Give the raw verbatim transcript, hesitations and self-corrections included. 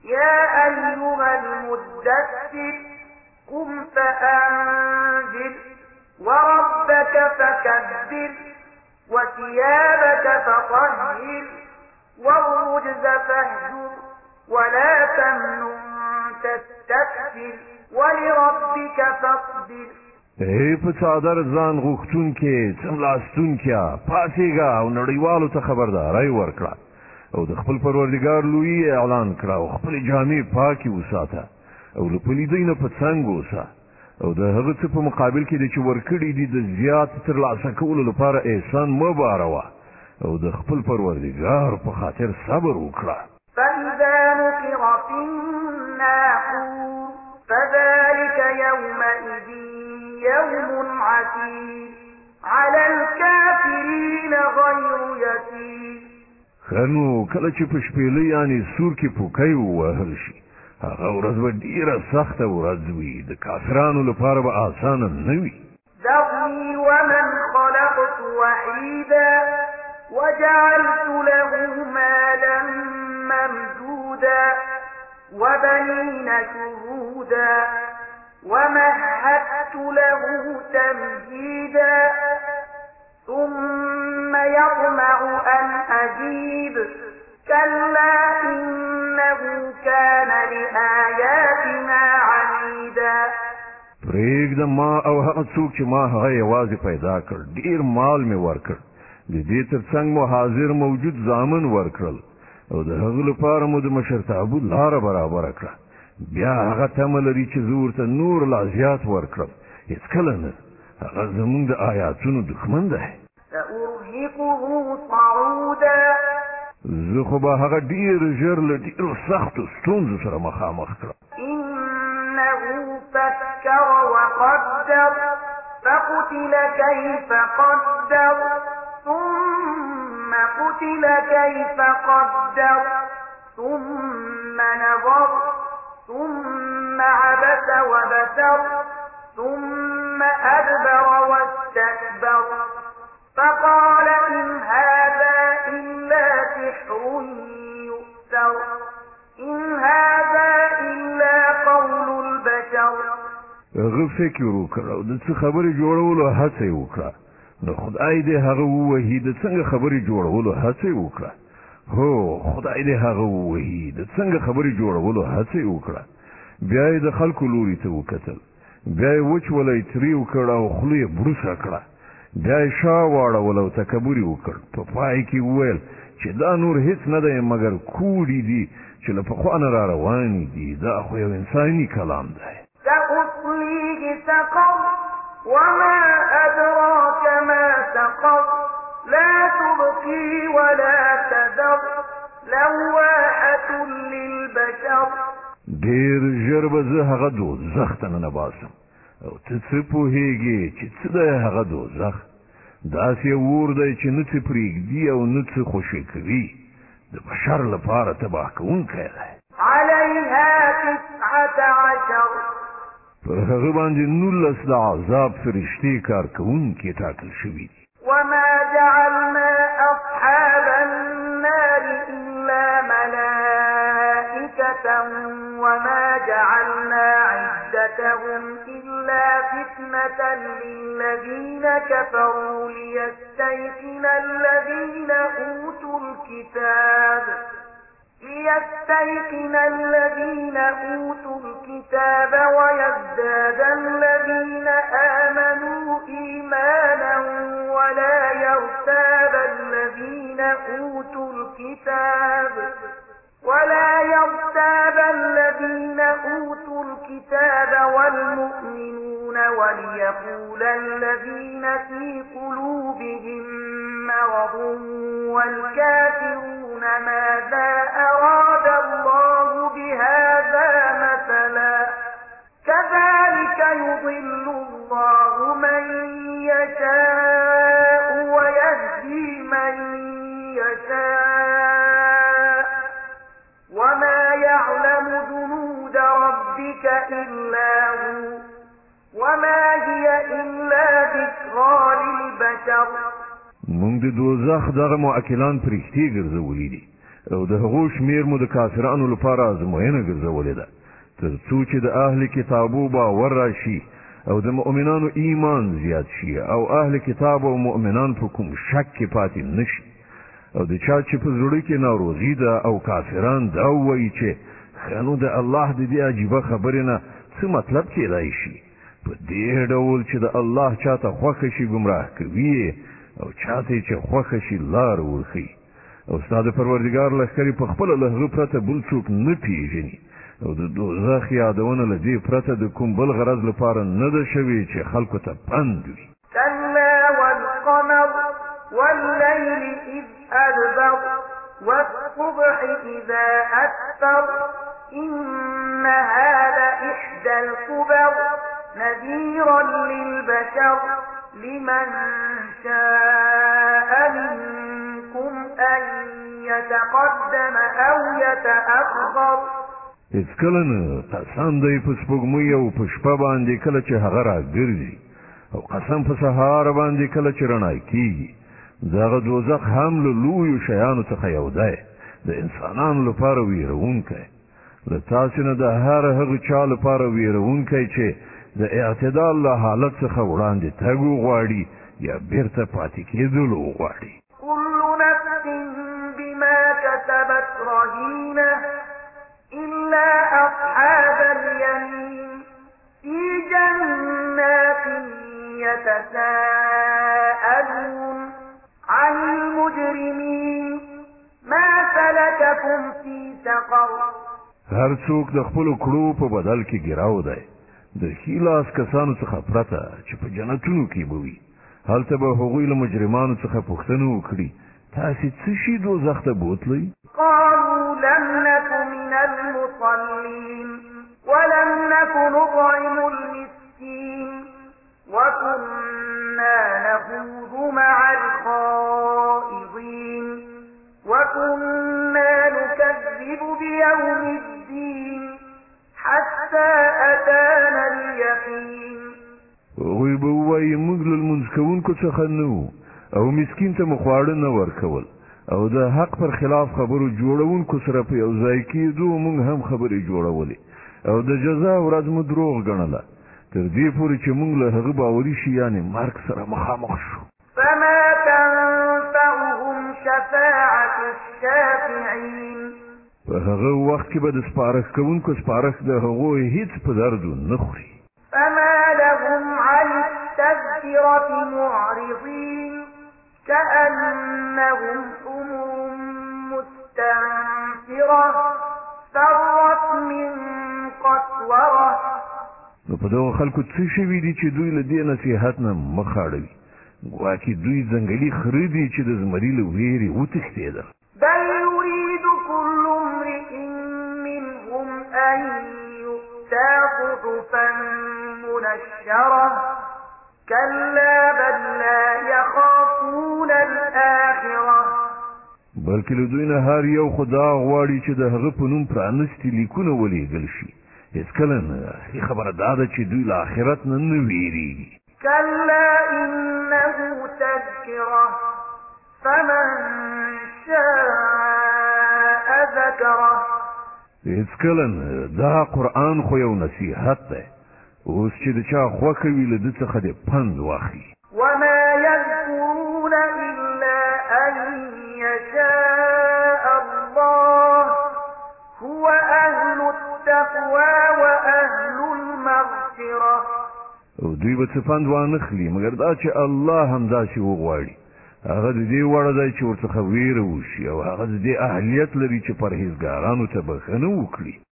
يا أيها المدثر قم فأنذر وربك فكبر وثيابك فطهر والرجز فاهجر ولا تمنن تستكثر ولربك فاصبر. ای په څادر ځان غوښتونکې څملاستونکیا پاڅېږه او نړیوالو ته خبرداری ورکړه او د خپل پروردګار لوی اعلان کړه او خپلې جامې پاکې وساته او له پلیدۍ نه په څنګ اوسه او د هغه څه په مقابل کې د چې ورکړي دي د زیات ترلاسه کولو لپاره احسان مه باروه او د خپل پروردګار په خاطر صبر وکړه. فإذا نقر في الناقور فذلك يومئذ يوم عسير على الكافرين غير يسير. خنو کله چې په شپېلۍ یعنې سور کې پوکی ووهل شي هغه ورځ به ډېره سخته ورځ وي د کافرانو لپاره به اسانه نه وي. ذرني ومن خلقت وحيدا وجعلت له مالا ممدودا وبنين شهودا ومهدت له تمهيدا ثم يطمع أن أزيد كلا إنه كان لآياتنا عنيدا. پرېږده ما او هغه څوک چې ما هغه یوازې پیدا کړ ډېر مال مې ورکړ د دې تر څنګ مو حاضر موجود زامن ورکړل او د هغه لپاره مو د مشرتابه لاره برابره کړه بیا هغه تمه لري چې زه ورته نور لا زیات ورکړم هېڅکله نه هغه زموږ د آیاتونو دښمن دی. سأرهقه صعودا زه خو به هغه ډېر ژر له ډېرو سختو ستونزو سره مخامخ کړم. إنه فكر وقدر فقتل كيف قدر ثم قتل كيف قدر ثم نظر ثم عبس وبسر ثم أدبر واستكبر فقال إن هذا إلا سحر يؤثر إن هذا إلا قول البشر. هغه فکر وکړ او د څه خبرې جوړولو هڅه یې وکړه نو خدای دې هغه ووهي د څنګه خبرې جوړولو هڅه یې وکړه. هو خدای دې هغه ووهي د څنګه خبرې جوړولو هڅه یې وکړه. بیا یې د خلکو لوري ته وکتل بیا یې وچولی ترې وکړ او خوله یې بروسه کړه بیا یې شا واړول او تکبر یې وکړ په پای کې وویل چې دا نور هیڅ نه دی مګر کوډې دي چې له پخوا نه را روانې دي دا خو یو انساني کلام دی. سأصليه سقر وما أدراك ما سقر لا تبقي ولا تذر لواحة للبشر. ډېر ژر به زه هغه دوزخ ته ننباسم او ته څه پوهېږې چې څه دی هغه دوزخ داسې اور دی چې نه څه پرېږدي او نه څه خوشې کوي د بشر لپاره تباه کوونکی دی. عليها تسعة عشر پر هغه باندې نولس د عذاب فرشتې کار کوونکي ټاکل شوي دي. وما جعلنا أصحاب النار إلا ملائكة وما جعلنا عدتهم إلا فتنة للذين كفروا ليستيقن الذين أوتوا الكتاب ليستيقن الذين أوتوا الكتاب ويزداد الذين آمنوا إيمانا ولا يرتاب الذين أوتوا الكتاب ولا يرتاب الذين أوتوا الكتاب والمؤمنون وليقول الذين في قلوبهم مرض والكافرون ماذا أراد الله بهذا مثلا كذلك يضل الله من يشاء ويهدي من يشاء وما يعلم جنود ربك إلا هو وما هي إلا ذكرى للبشر. مونږ د دوزخ دغه معاکلان پرښتې ګرځولي دي او د هغو شمیر مو د کافرانو لپاره ازموینه ګرځولې ده تر څو چې د اهل کتابو باور راشي او د مؤمنانو ایمان زیات شي او اهل کتاب او مؤمنان په کوم شک کې پاتې نشي او د چا چې په زړه کې ناروغي ده او کافران دا وایي چې خنو د الله د دې عجیبه خبرې نه څه مطلب کېدای شي په دې ډول چې د الله چاته خوښه شي ګمراه کوي او چاته چې خوښه شي لار ورخي او ستاسو پروردګار لښکرې په خپل له هغه پرته بل څوک نه پیژني او د دوزخ یادونه له دې پرته د کوم بل غرض لپاره نه ده شوې چې خلکو ته پند وي كلا والقمر والليل إذ أدبر والصبح إذا أسفر إنها لإحدى الكبر نذيرا للبشر لمن شاء منكم أن يتقدم أو يتأخر هیڅ کله نه قسم دی په سپوږمۍ او په شپه باندې کله چې هغه راګرځي او قسم په سهار باندې کله چې رڼا کیږي دغه دوزخ هم له لویو شیانو څخه یو دی د انسانانو لپاره ویرونکی له تاسو نه د هر هغه چا لپاره ویرونکی چې د اعتدال له حالت څخه وړاندې تګ غواړي یا بیرته پاتې کېدل غواړي كل نفس بما كسبت رهينة إلا أصحاب اليمين في جنات يتساءلون عن المجرمين ما سلككم في سقر هر څوک د خپل کړو په بدل کې ګراو دی د خلاص کسانو څخه پرته چې په جنتونو کې بوي هلته به هغوی له مجرمانو څخه پوښتنه وکړي تاسو څه شي دوزخ ته بوتلی قالوا لم نك من المصلين ولم نك نطعم المسكين وكنا نخوض مع الخائضين وكنا نكذب بيوم الدين حتى أتانا اليقين هغوی به ووایي موږ له لمونځ کوونکو څخه نه وو او مسکین ته مو خواړه نه ورکول او د حق پر خلاف خبرو جوړونکو سره په یو ځای کېدو موږ هم خبرې جوړولې او د جزا ورځ مو دروغ ګڼله تر دې پورې چې موږ له هغه باوري شیانې مرګ سره مخامخ شو فما تنفعهم شفاعة الشافعين په هغه وخت کې به د سپارښت کوونکو سپارښت د هغوی هیڅ په دردو نه خوري فما لهم عن التذكرة معرضين كأنهم حمر مستنفرة فرت من قسورة نو په دغه خلکو څه شوي دي چې دوی له دې نصیحت نه مخ اړوي ګواکې دوی ځنګلي خره دي چې د زمري له ویرې وتښتېدل بل يريد كل امرئ منهم أن يؤتى صحفا منشرة كلا بل لا يخافون الآخرة بلکې له دوی نه هر یو خدا غواړي چې د هغه په نوم پرانستي لیکونه ولیږل شي هیڅکله نه خبره دا ده چې دوی له آخرت نه نه ویریږي كلا إنه تذكرة فمن شاء ذكره هیڅکله نه دا قرآن خو یو نصیحت دی اوس چې د چا خوښه وي له ده څخه دې پند واخلي وما يذكرون إلا أن يشاء الله هو أهل التقوى وأهل المغفرة او دوی به څه پند وانخلي مګر دا چې الله همداسې وغواړي هغه د دې وړه دی چې ورڅخه ویره وشي او هغه د دې اهلیت لري چې پرهیزګارانو ته بښنه وکړي